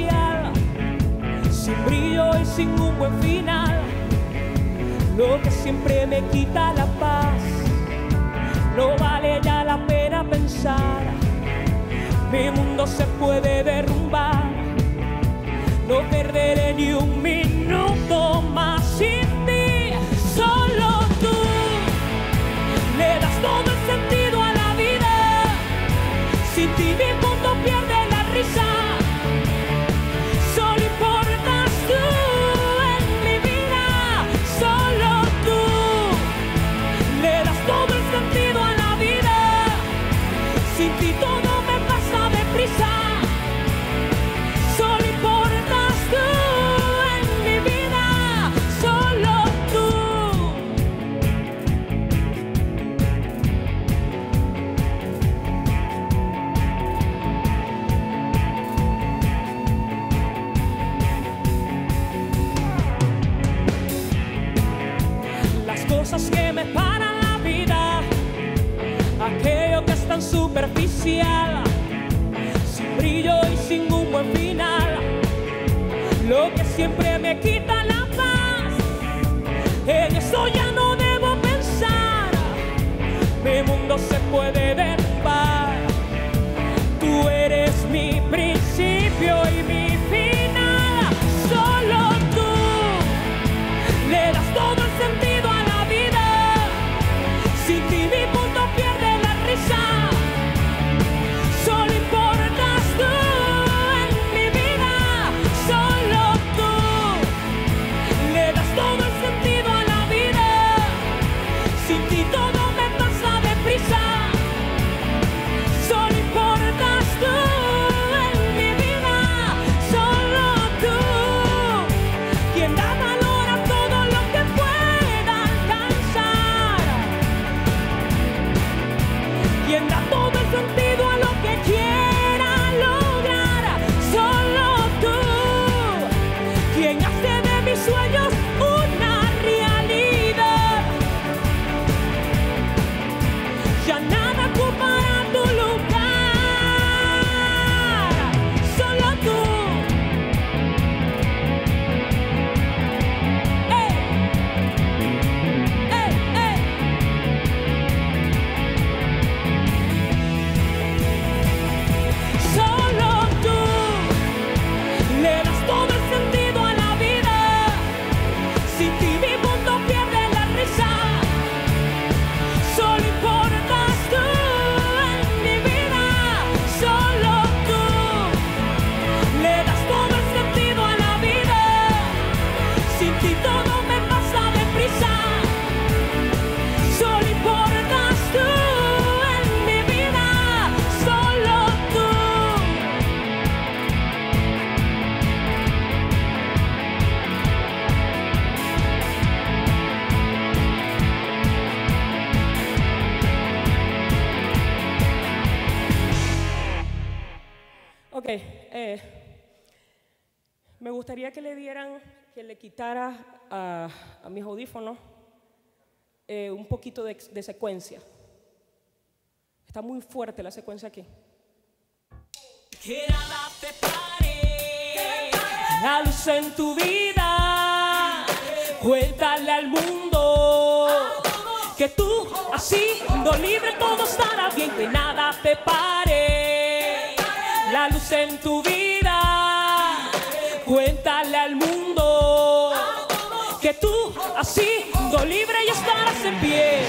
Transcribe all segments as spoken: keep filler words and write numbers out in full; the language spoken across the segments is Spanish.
superficial, sin brillo y sin un buen final. Lo que siempre me quita la paz, no vale ya la pena pensar. Mi mundo se puede derrumbar, no perderé ni un minuto más sin ti. Solo tú le das todo el sentido a la vida. Sin ti mi mundo pierde la risa. Solo importas tú en mi vida. Solo tú le das todo el sentido a la vida. Sin ti todo me pasa deprisa. Solo importas tú en mi vida. Solo tú. Las cosas que me paran la vida, aquello que es tan superficial, sin brillo y sin un buen final, lo que siempre me quita la paz, en eso ya no debo pensar. Mi mundo se puede derrumbar. Tú eres mi principio y mi final. Solo tú le das todo el sentido a la vida. Sin ti mi mundo pierde la risa. Solo importas tú en mi vida. Solo tú le das todo el sentido a la vida. Sin ti todo me pasa deprisa. Solo importas tú en mi vida. Solo tú, quien da valor a todo lo que pueda alcanzar, quien da todo el sentido a lo que quiera lograr. Solo tú, quien hace de mis sueños una realidad. Ya nada ocupará tu lugar. Solo tú. Ey, ey, ey. Solo tú le das todo el sentido a la vida. Sin ti mi mundo pierde la risa. Solo importas tú en mi vida. Solo tú le das todo el sentido a la vida. Sin ti todo me pasa deprisa. Solo importas tú en mi vida. Solo tú. Ok, eh, me gustaría que le dieran, que le quitara a, a mis audífonos eh, un poquito de, de secuencia. Está muy fuerte la secuencia aquí. Que nada te pare, la luz en tu vida. Cuéntale al mundo que tú, así, no libre, todo estará bien. Que nada te pare, la luz en tu vida. Cuéntale al mundo que tú, así, no libre, y estarás en pie.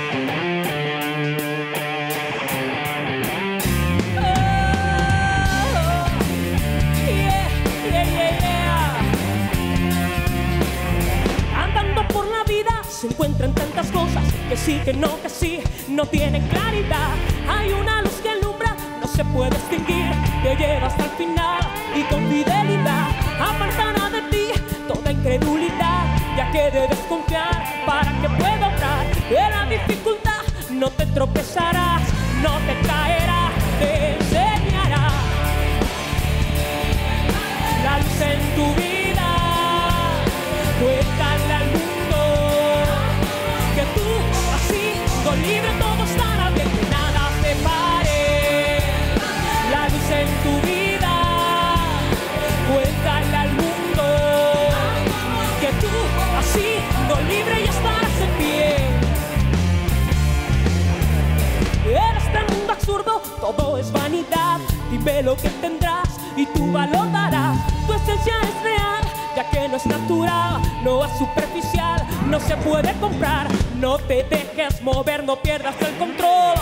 Se encuentran tantas cosas que sí, que no, que sí, no tienen claridad. Hay una luz que alumbra, no se puede extinguir, te lleva hasta el final y con fidelidad apartará de ti toda incredulidad, ya que debes confiar para que pueda obrar. De la dificultad no te tropezarás, no te caerás, te enseñará la luz en tu vida. Cuéntale al mundo que tú, así, con libre, todo estará bien. Que nada te pare, la luz en tu vida. Dime lo que tendrás y tú valorarás. Tu esencia es real, ya que no es natural, no es superficial, no se puede comprar. No te dejes mover, no pierdas el control.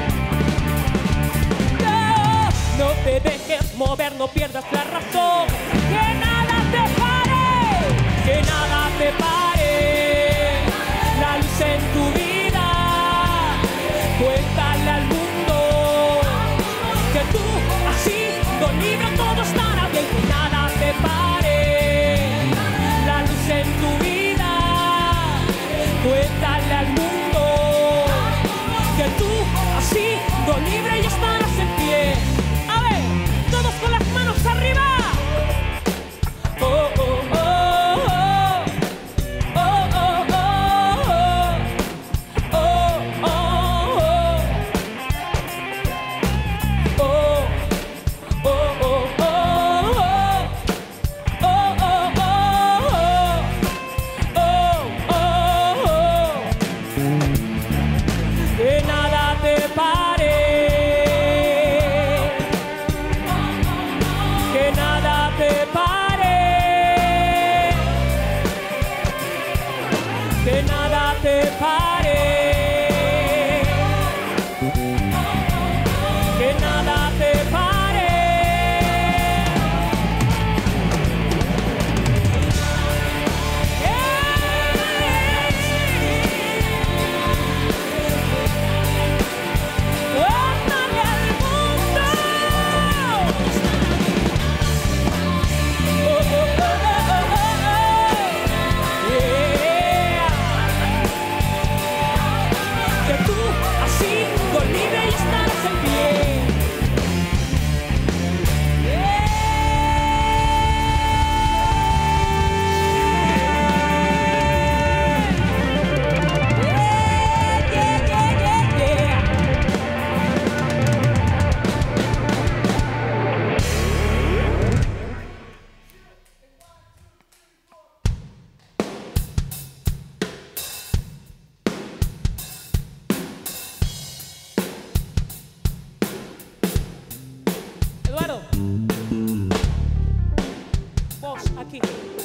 No, no te dejes mover, no pierdas la razón. Que nada te pare, que nada te pare. La luz en tu vida, cuéntale al mundo que tú has sido libre, todo estará bien. Que nada te pare, la luz en tu vida, cuéntale al mundo que tú has sido libre y estarás en pie. A ver, todos con las manos arriba. Oh, oh, oh, oh. Oh, oh, oh, oh. Oh, oh, oh. Oh, oh, oh, oh. Oh, oh, oh. Oh, oh, oh. Que nada te pare, que nada te pare, que nada te pare, que nada te pare. ¡Cuéntale al mundo! Oh, oh, oh, oh, oh, yeah. Que tú has sido libre y estarás en pie. Yeah, yeah, yeah, yeah, yeah. Eduardo, vos aquí.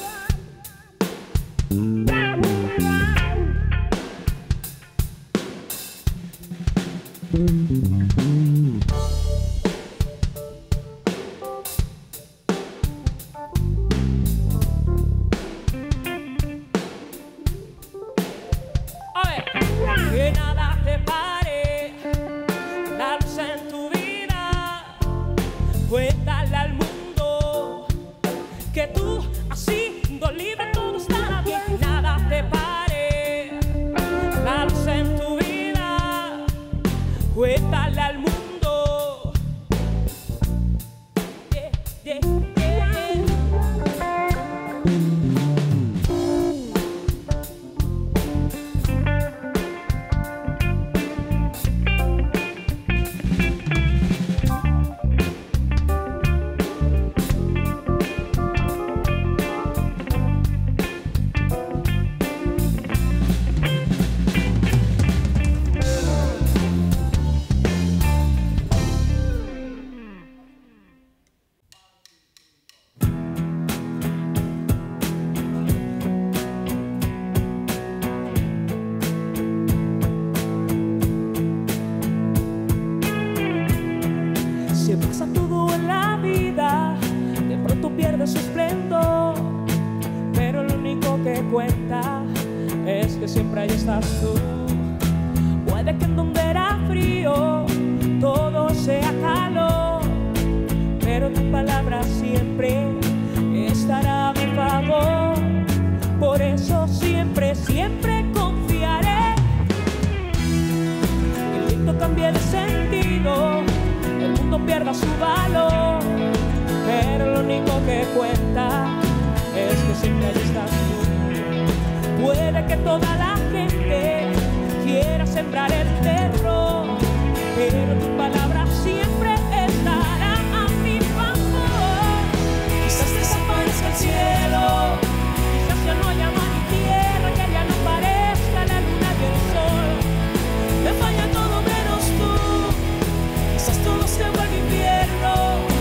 A ver, que nada te pare, la luz en tu vida, cuéntale al mundo que tú has sido libre, todo estará bien. Que nada te pare, la luz en tu vida, cuéntale al mundo. Yeah, yeah, yeah. Se pasa todo en la vida, de pronto pierde su esplendor, pero lo único que cuenta es que siempre ahí estás tú. Puede que en donde era frío todo sea calor, pero tu palabra siempre estará a mi favor. Por eso siempre, siempre confiaré. El mundo cambie de sentido, el mundo pierda su valor, pero lo único que cuenta es que siempre ahí estás tú. Puede que toda la gente quiera sembrar el terror, pero tu palabra siempre estará a mi favor. Quizás desaparezca el cielo, quizás ya no haya mar ni tierra, que ya no parezca la luna y el sol. Me falla todo menos tú, quizás todo se vuelve invierno.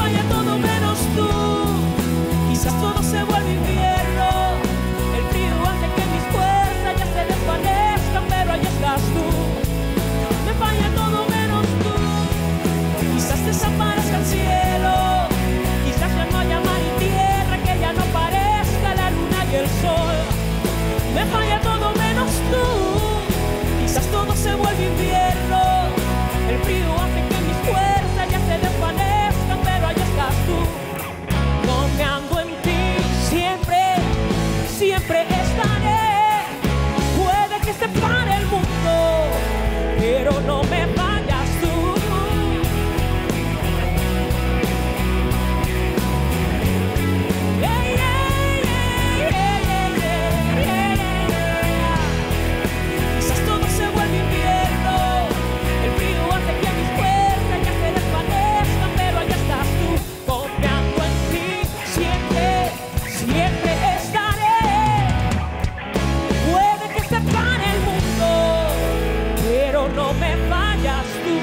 falla todo menos tú. Quizás todo se vuelve invierno, el frío hace que mis fuerzas ya se desvanezcan, pero ahí estás tú. Me falla todo menos tú. Quizás desaparezca el cielo, quizás ya no haya mar y tierra, que ya no parezca la luna y el sol. Me falla todo menos tú. Quizás todo se vuelve invierno, el frío hace que mis fuerzas ya se desvanezcan, pero ahí estás tú. Confiando en ti siempre, siempre estaré. Puede que se pare el mundo, pero no me fallas tú. Yeah, yeah, yeah, yeah, yeah, yeah, yeah. Quizás todo se vuelve invierno, el frío hace que mis fuerzas ya se desvanezcan, pero allá estás tú. Confiando en ti siempre, siempre estaré. Puede que se pare el mundo, pero no me fallas tú.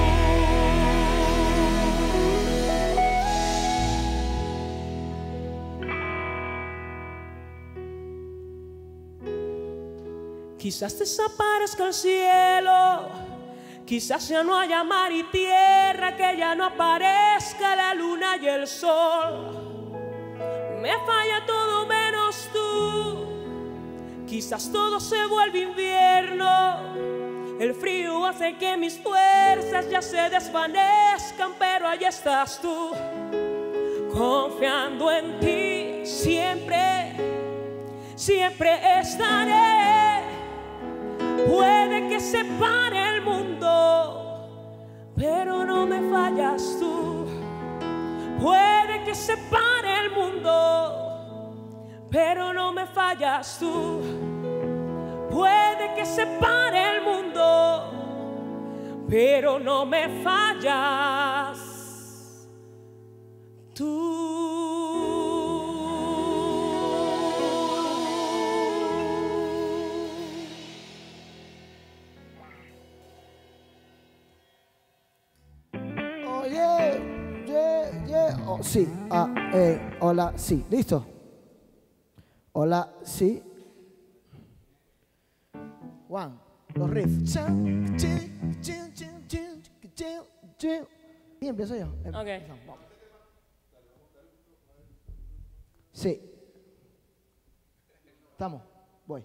Quizás desaparezca el cielo, quizás ya no haya mar y tierra, que ya no aparezca la luna y el sol. Me falla todo menos tú. Quizás todo se vuelve invierno, el frío hace que mis fuerzas ya se desvanezcan, pero ahí estás tú. Confiando en ti siempre, siempre estaré. Puede que se pare el mundo, pero no me fallas tú. Puede que se pare el mundo, pero no me fallas tú. Puede que se pare el mundo, pero no me fallas tú. Oh, sí, ah, eh, hola, sí, listo. Hola, sí. One, los riffs. Y empiezo yo. Ok. Sí. Estamos, voy.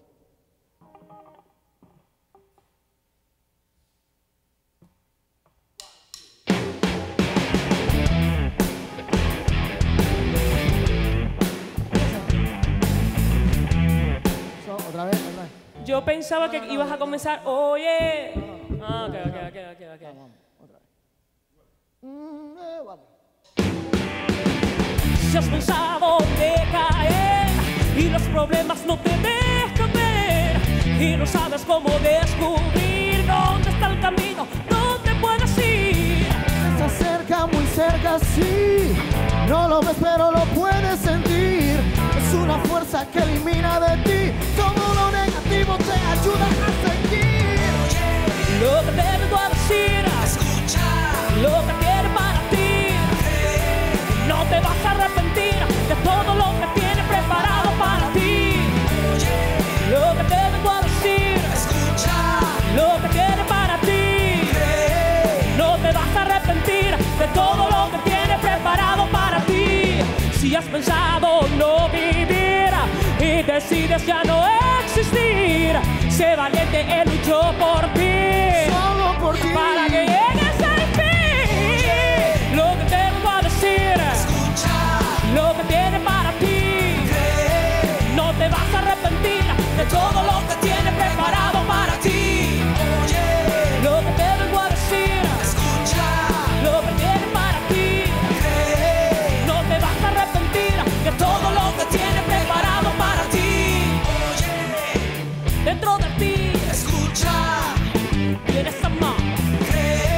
Otra vez, otra vez. Yo pensaba que No, no, ibas no, a comenzar, oye. Ah, ok, ok, ok, ok, ok. Vamos, otra vez. Mm, eh, vamos. Si has pensado de caer y los problemas no te dejan ver y no sabes cómo descubrir dónde está el camino, dónde puedes ir. Está cerca, muy cerca, sí. No lo ves, pero lo puedes sentir. Es una fuerza que elimina de ti todo lo negativo, te ayuda a seguir. Lo que te vengo a decir, escucha lo que tiene para ti. No te vas a arrepentir de todo lo que tiene preparado para ti. Lo que te vengo a decir, escucha lo que tiene para ti. No te vas a arrepentir de todo lo que tiene preparado para ti. Si has pensado no vivir y decides ya no existir, sé valiente, él luchó por ti, Solo por ti. para que llegues al fin. Lo que te vengo a decir, escucha lo que tiene para ti. No te vas a arrepentir de todo lo que tiene preparado para ti. Lo que te vengo a decir, escucha lo que tiene para ti. No te vas a arrepentir de todo lo que tiene preparado para ti. Dentro de ti, escucha, tienes amor.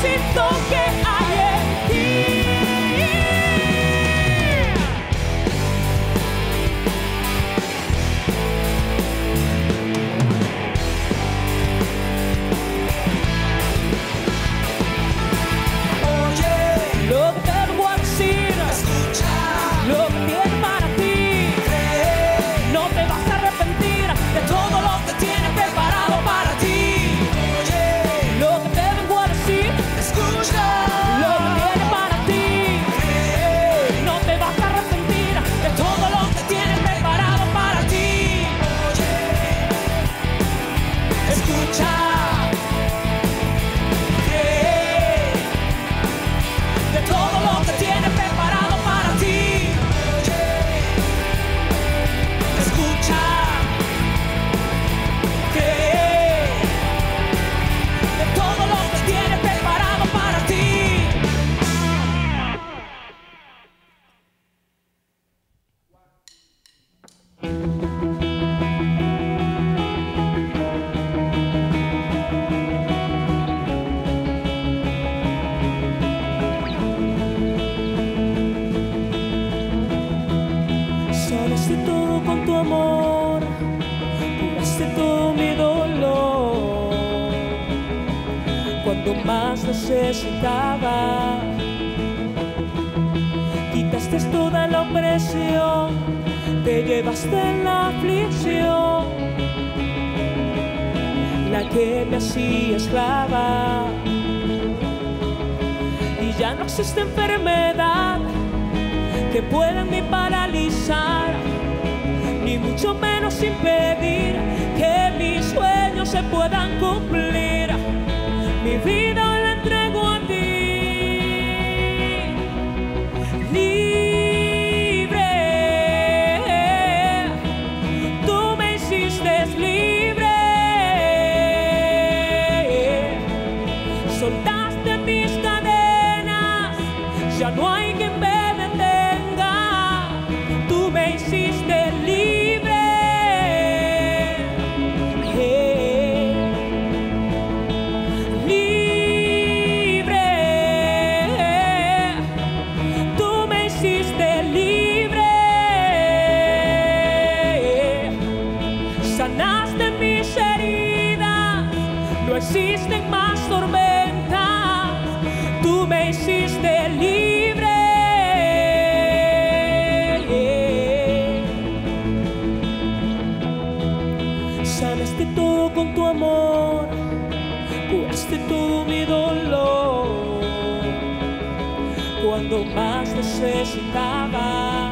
éxito que hay en ti. Más necesitaba, quitaste toda la opresión, te llevaste la aflicción, la que me hacía esclava, y ya no existe enfermedad que pueda ni paralizar, ni mucho menos impedir que mis sueños se puedan cumplir. Mi vida la entrego a ti, libre, tú me hiciste libre, soltaste mis cadenas, ya no hay quien me detenga, tú me hiciste libre. Existen más tormentas, tú me hiciste libre. Sanaste todo con tu amor, curaste todo mi dolor. Cuando más necesitaba,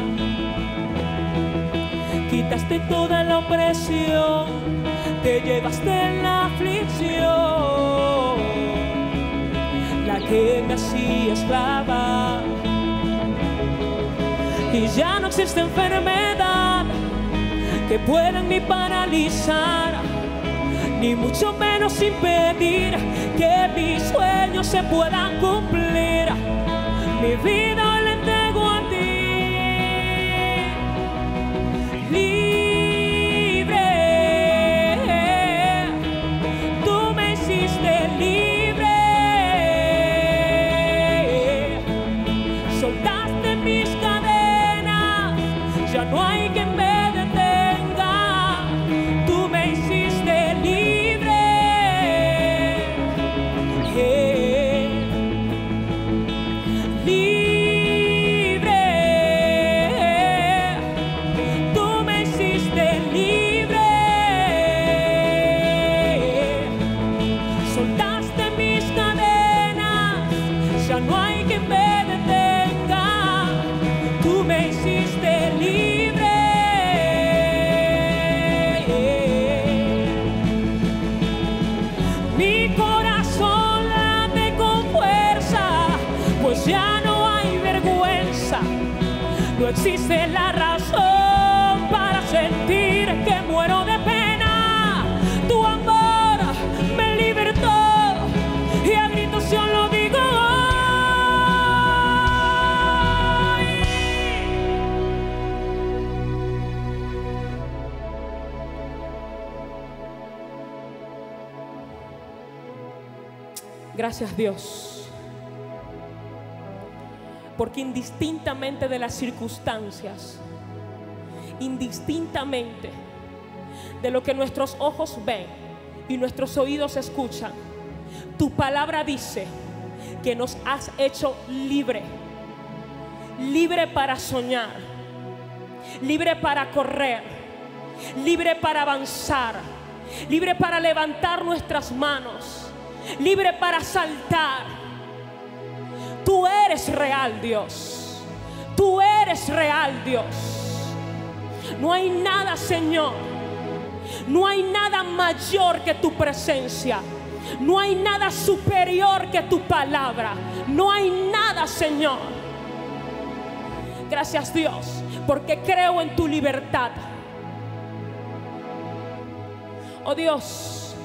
quitaste toda la opresión, te llevaste la aflicción, la que me hacía esclava, y ya no existe enfermedad que pueda ni paralizar, ni mucho menos impedir que mis sueños se puedan cumplir. Mi vida la entrego a ti, libre, tú me hiciste libre, soltaste mis cadenas, ya no hay quien me detenga, tú me hiciste libre. Yeah. No existe la razón para sentir que muero de pena. Tu amor me libertó y a gritos yo lo digo hoy. Gracias, Dios, porque indistintamente de las circunstancias, indistintamente de lo que nuestros ojos ven y nuestros oídos escuchan, tu palabra dice que nos has hecho libre, libre para soñar, libre para correr, libre para avanzar, libre para levantar nuestras manos, libre para saltar. Tú eres real, Dios. Tú eres real, Dios. No hay nada, Señor, no hay nada mayor que tu presencia. No hay nada superior que tu palabra. No hay nada, Señor. Gracias, Dios, porque creo en tu libertad. Oh Dios,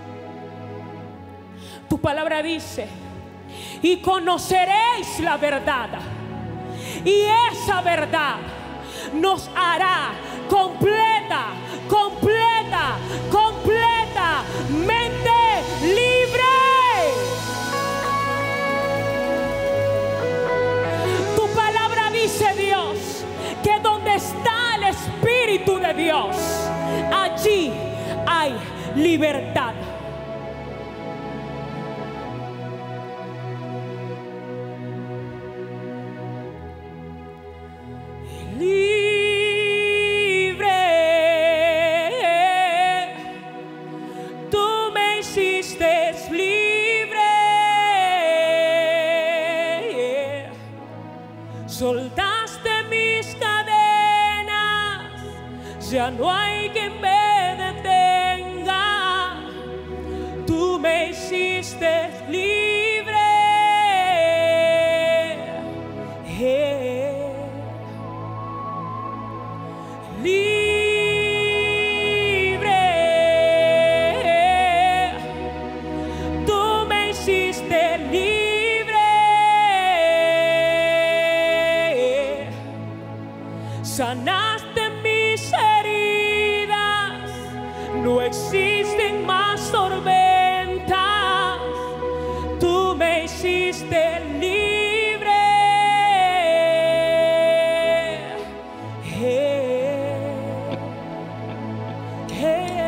tu palabra dice: y conoceréis la verdad, y esa verdad nos hará completa, completa, completamente libre. Tu palabra dice, Dios, que donde está el Espíritu de Dios, allí hay libertad. Soltaste mis cadenas, ya no hay quien me detenga. Tú me hiciste libre. Eh, libre. Tú me hiciste libre. Sanaste mis heridas, no existen más tormentas. Tú me hiciste libre. Hey, hey.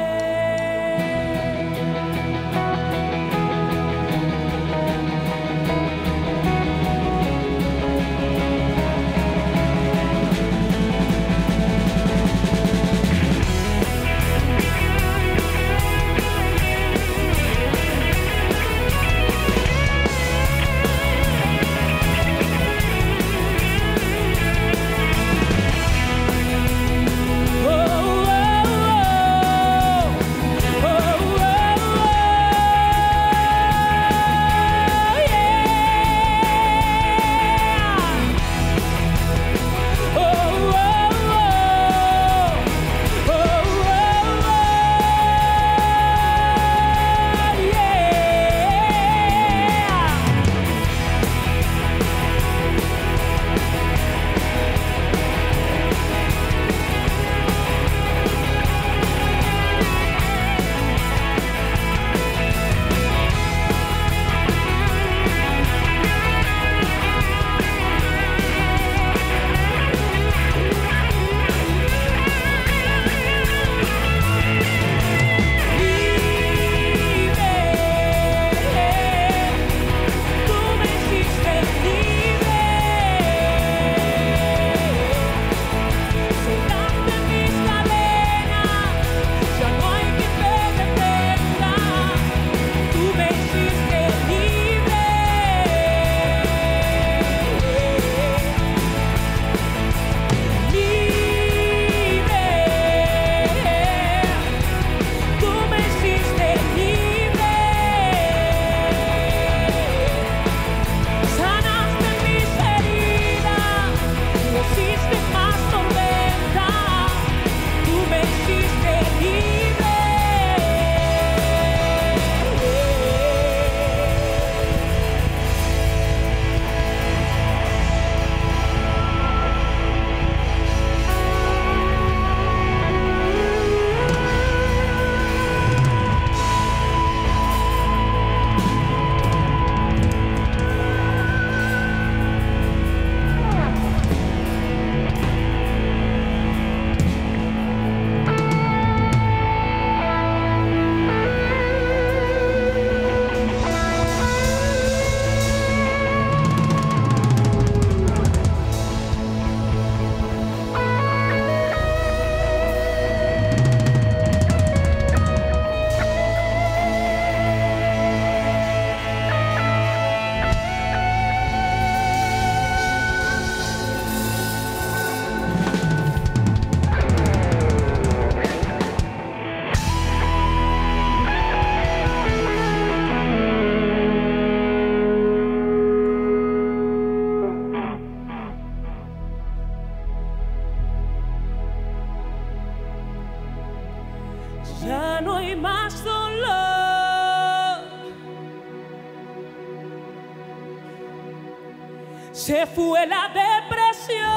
Se fue la depresión,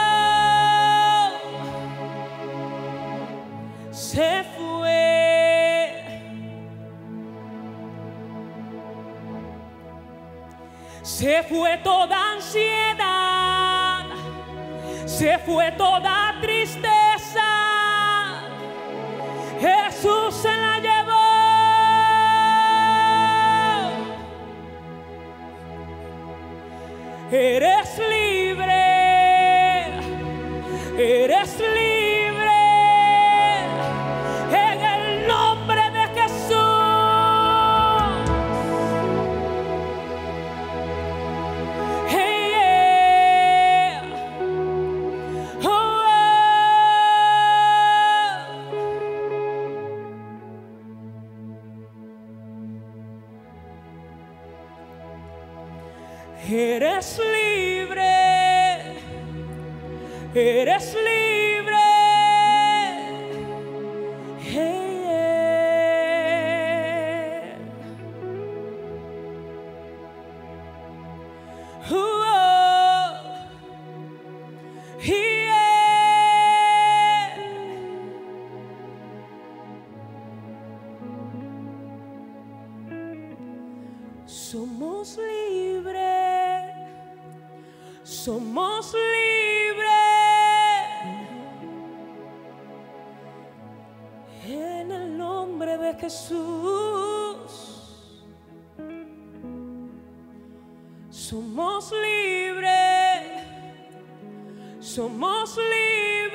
se fue. Se fue toda ansiedad, se fue toda tristeza. Jesús se la llevó. Eres libre, eres libre en el nombre de Jesús. Hey, yeah. Oh, oh. Eres libre, eres libre. Hey, yeah. Oh, oh. Yeah. Somos libres, somos libres en el nombre de Jesús. Somos libres, somos libres.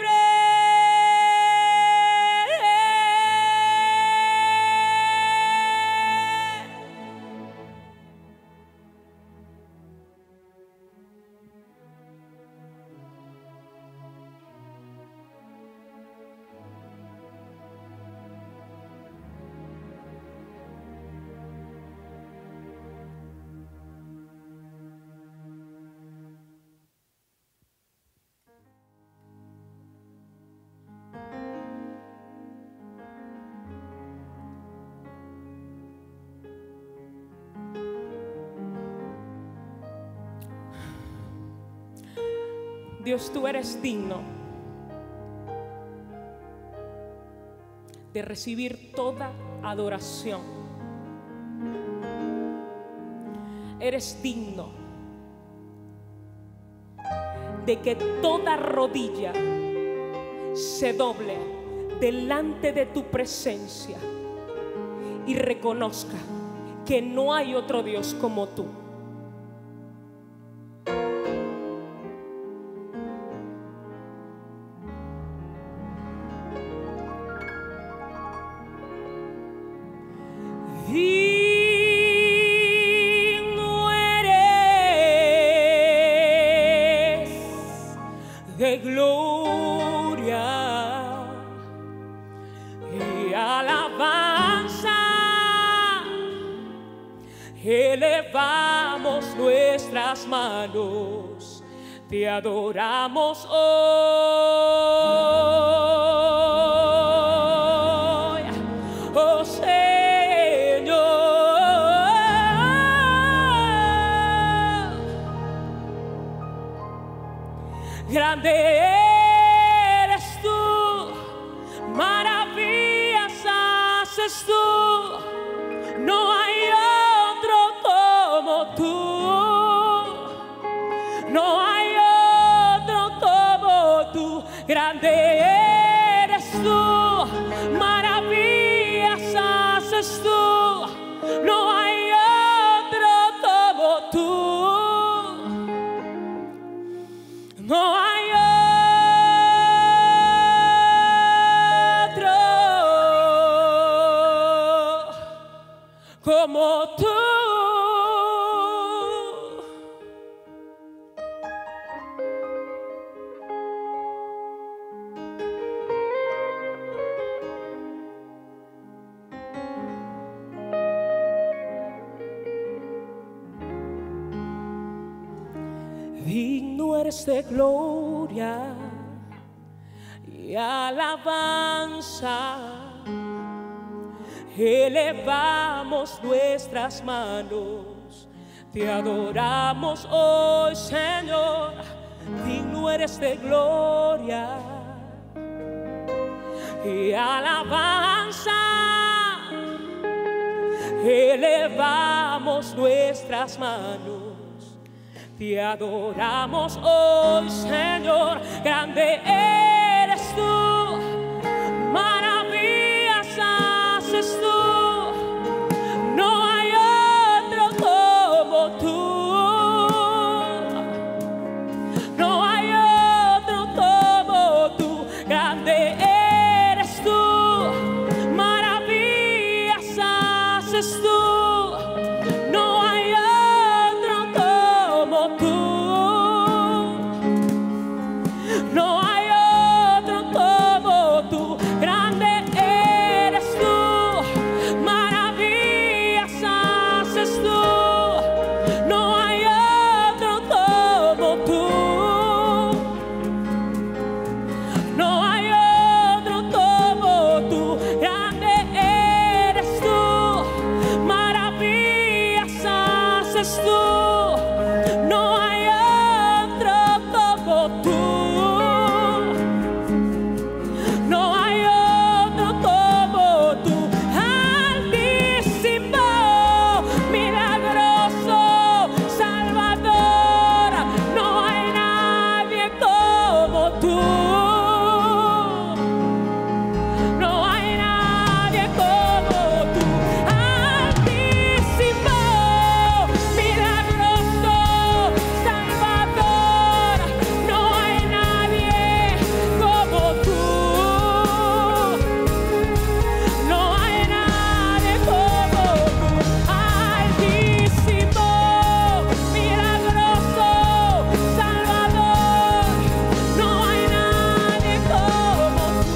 Dios, tú eres digno de recibir toda adoración. Eres digno de que toda rodilla se doble delante de tu presencia y reconozca que no hay otro Dios como tú. Digno eres de gloria y alabanza. Elevamos nuestras manos, te adoramos hoy, oh Señor. Grande eres tú, maravillas haces tú, no hay otro como tú, no hay otro como tú. Grande eres tú, maravillas haces tú, no hay otro como tú, no hay como tú. Digno eres de gloria y alabanza. Elevamos nuestras manos, Te adoramos hoy, Señor, digno eres de gloria y alabanza. Elevamos nuestras manos, te adoramos hoy, Señor, grande eres tú, maravillas haces tú. No hay otro como tú, no hay otro como tú, grande eres tú, maravillas haces tú. No hay otro como tú, no hay otro como tú, grande eres tú, maravillas haces tú. No hay otro como tú, no hay otro como tú, grande eres tú, maravillas haces tú. No hay otro como tú, no hay otro como tú, altísimo, milagroso, Salvador. No hay nadie como tú, no hay nadie como tú, altísimo, milagroso, Salvador. No hay nadie como tú, no hay nadie como tú, altísimo, milagroso, Salvador. No hay nadie como tú,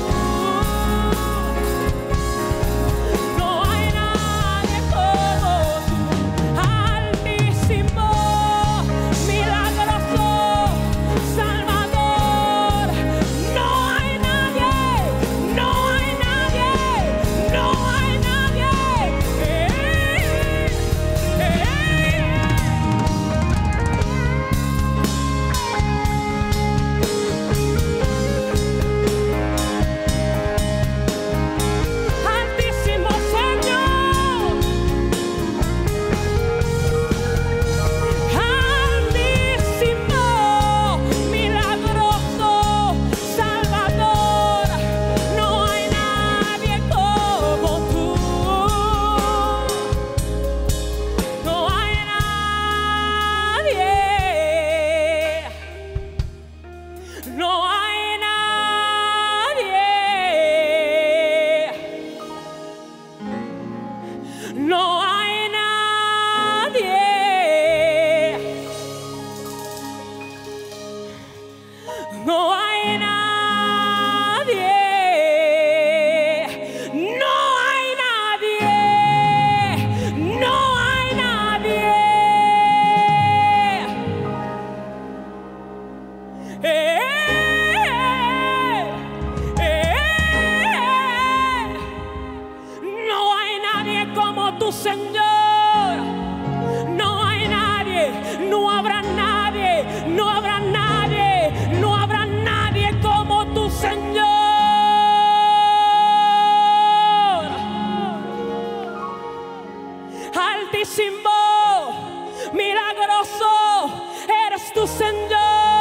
no hay nadie como tú, altísimo, milagroso, Salvador. No hay nadie, no hay nadie, no hay nadie. Eh, eh, Altísimo Señor, altísimo, milagroso, Salvador. No hay nadie como tú, no hay nadie, no hay nadie, no hay nadie, no hay nadie, no hay nadie, no hay nadie. Eh, eh, No hay nadie como tu Señor, no hay nadie, no habrá nadie, no habrá nadie, no habrá nadie como tu Señor. Altísimo, milagroso, eres tu Señor.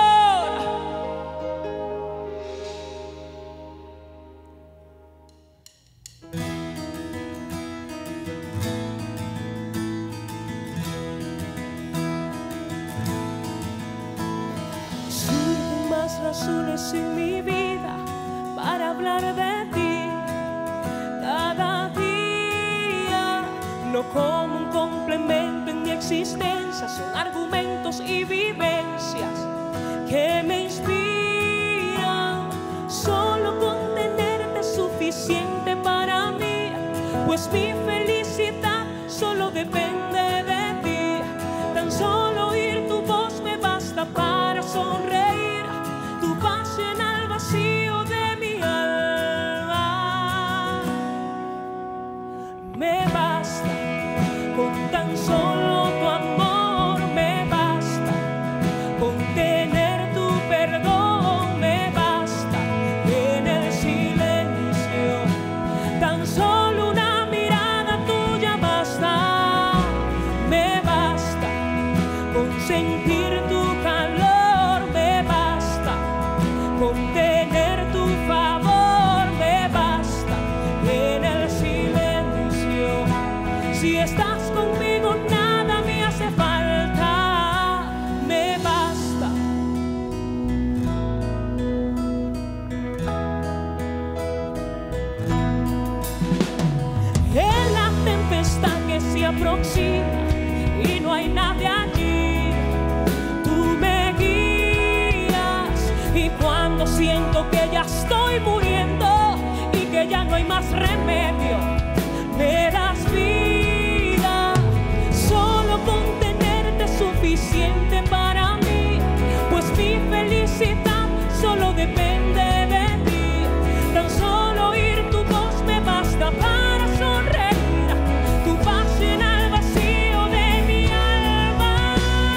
Surgen más razones en mi vida para hablar de ti cada día, no como un complemento en mi existencia, son argumentos y vivencias que me inspiran. Solo con tenerte es suficiente para mí, pues mi felicidad solo depende de ti. Tan solo oír tu voz me basta para sonreír, tu paz llena el vacío de mi alma. Me basta con tan solo tu amor. estás conmigo nada me hace falta, me basta. En la tempestad que se aproxima y no hay nadie allí, tú me guías. Y cuando siento que ya estoy muriendo y que ya no hay más remedio, me das vida. Solo con tenerte es suficiente para mí, pues mi felicidad solo depende de ti. Tan solo oír tu voz me basta para sonreír. Tu paz llena el vacío de mi alma.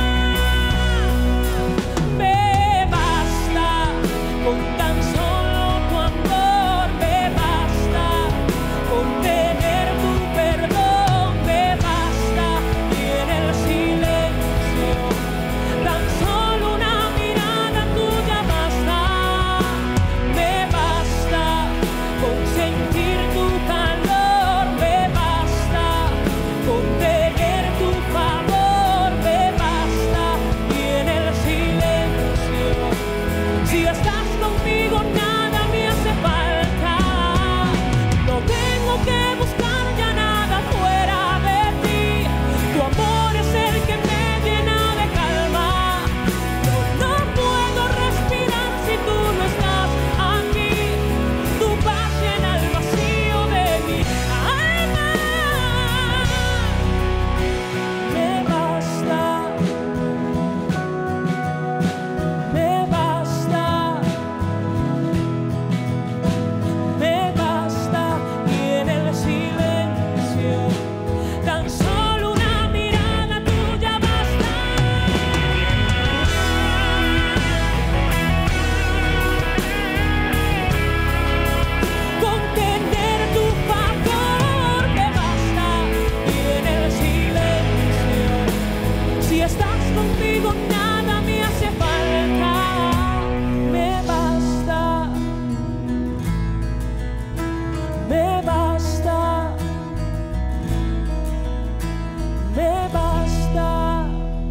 Me basta con tan solo tu amor, me basta con tener tu perdón, me basta. Y en el silencio tan solo una mirada tuya basta. Me basta con sentir tu calor, me basta con tener tu favor, me basta. Y en el silencio, si estás conmigo nada me hace falta. No tengo que buscar ya nada fuera de ti. Tu amor es el que me llena de calma. No, no puedo respirar si tú no estás aquí. Tu paz llena el vacío de mi alma. Me basta, me basta, me basta. Y en el silencio tan solo una mirada tuya basta. Con tener tu favor me basta. Y en el silencio, si estás conmigo nada me hace falta, me basta, me basta, me basta.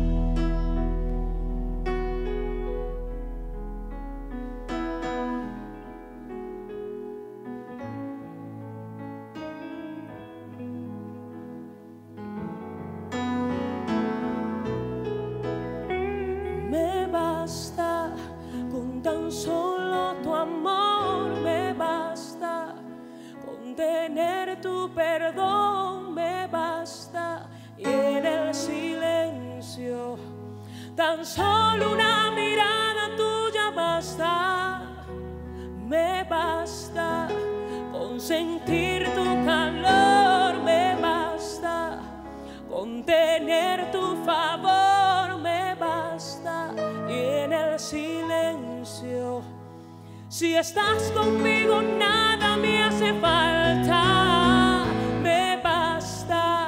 Me basta con tan solo tu amor, me basta con tener tu perdón, me basta. Y en el silencio tan solo una mirada tuya basta. Me basta con sentir tu calor, me basta con tener tu favor, me basta. Y en el silencio, si estás conmigo nada me hace falta, me basta.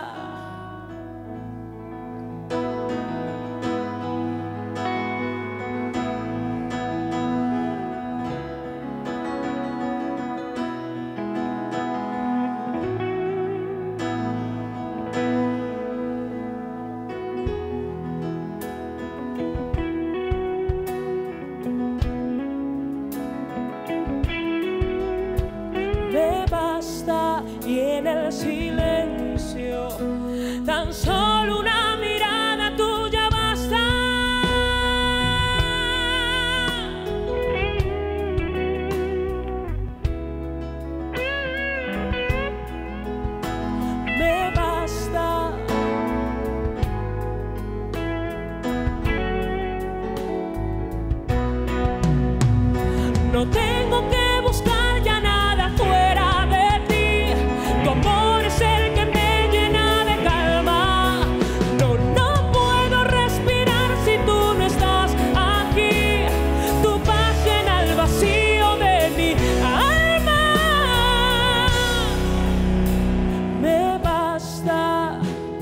Me basta. Y en el silencio tan solo una mirada tuya basta. Me basta. No tengo que buscar ya nada fuera de ti. Tu amor es el que me llena de calma. No, no puedo respirar si tú no estás aquí. Tu paz llena el vacío de mi alma. Me basta,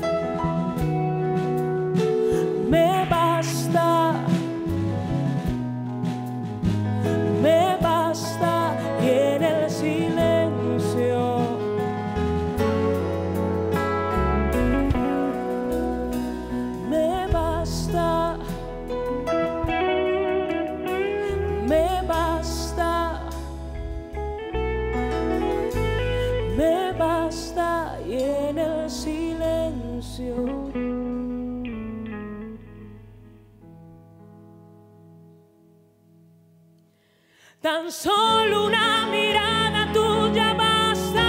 me basta, me basta. Tan solo una mirada tuya basta.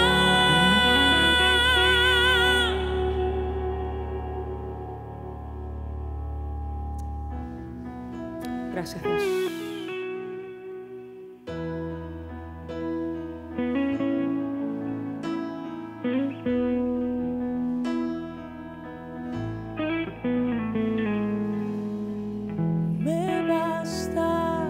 Gracias, Dios. Me basta.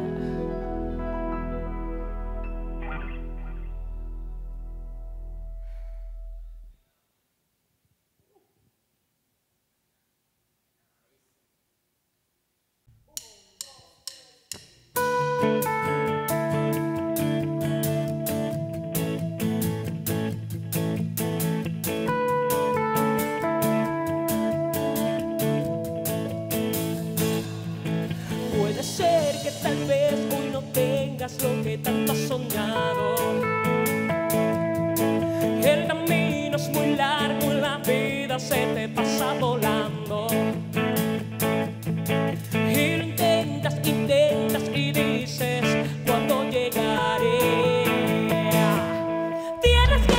Puede ser que tal vez hoy no tengas lo que tanto has soñado. El camino es muy largo, la vida se te pasa volando. Y lo intentas, intentas y dices, ¿cuándo llegaré? Tienes que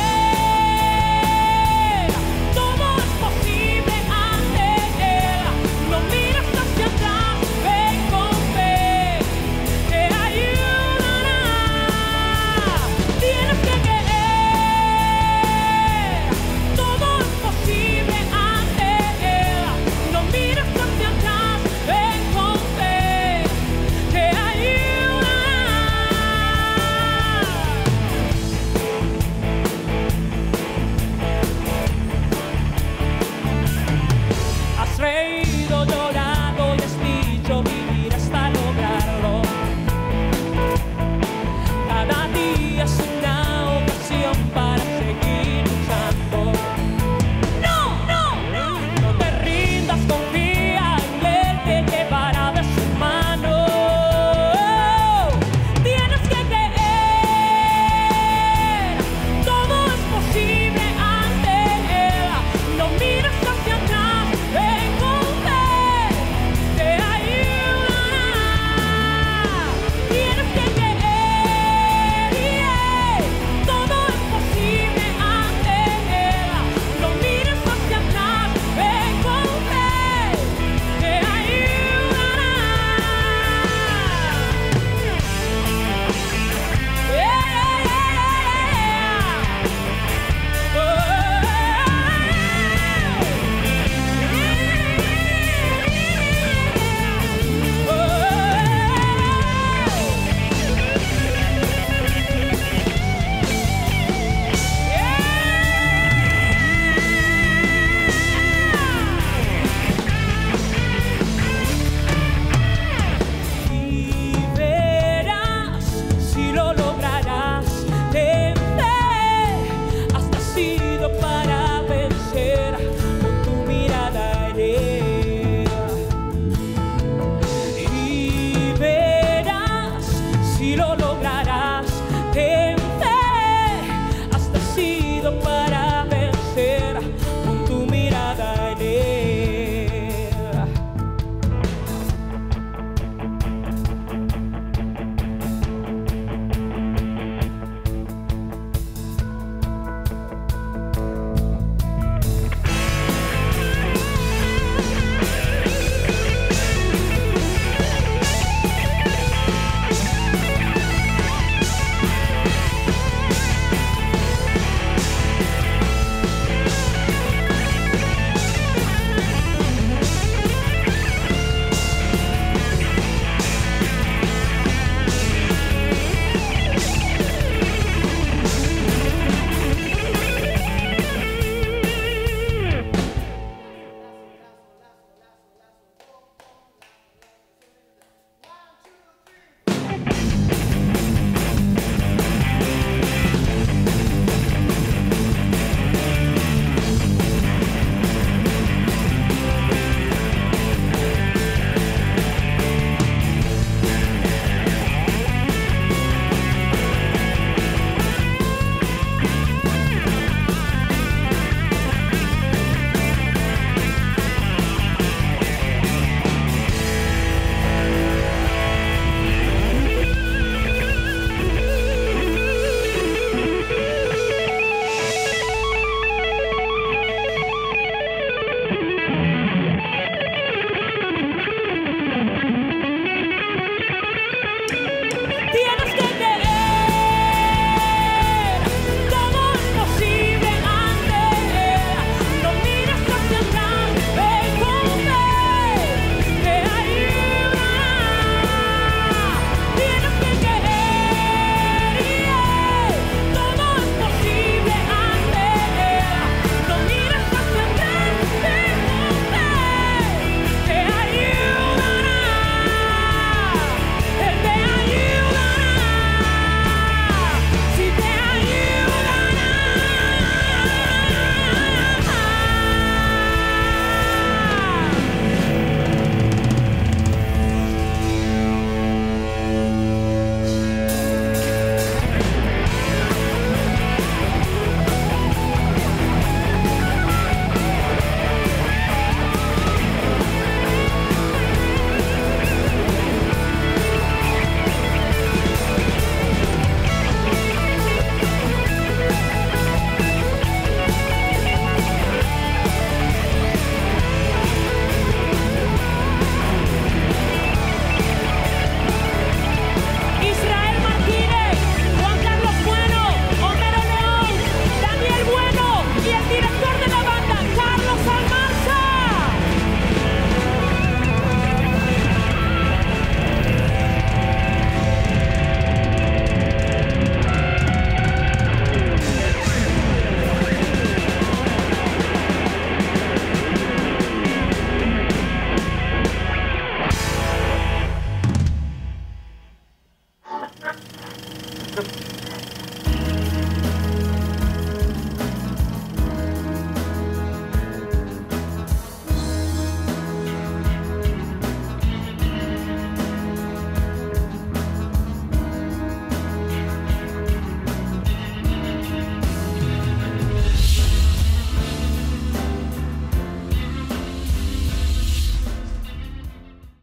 creer, todo es posible ante Él. No mires hacia atrás, ven con fe, te ayudará. Tienes que creer, todo es posible ante Él. No mires hacia atrás, ven con fe, te ayudará. Has reído